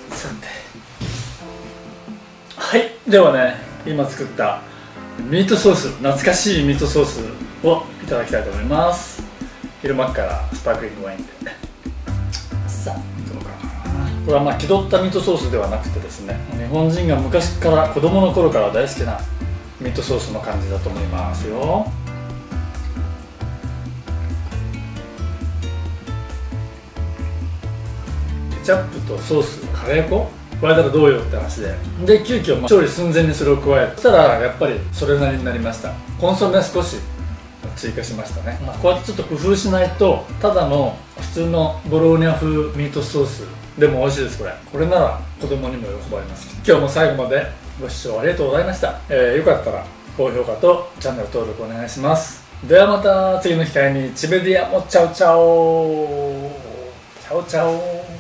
さて、はい、ではね、今作ったミートソース、懐かしいミートソースをいただきたいと思います。昼間からスパークリングワインで。さあ、どうかな。これは気取ったミートソースではなくてですね、日本人が昔から子供の頃から大好きなミートソースの感じだと思いますよ。ケチャップとソース、カレー粉加えたらどうよって話で、急遽調理寸前にそれを加えて、そしたらやっぱりそれなりになりました。コンソメは少し追加しましたね。こうやってちょっと工夫しないと、ただの普通のボローニャ風ミートソースでも美味しいです。これなら子供にも喜ばれます。今日も最後までご視聴ありがとうございました。よかったら高評価とチャンネル登録お願いします。ではまた次の機会にチベディアもチャオチャオチャオチャオ。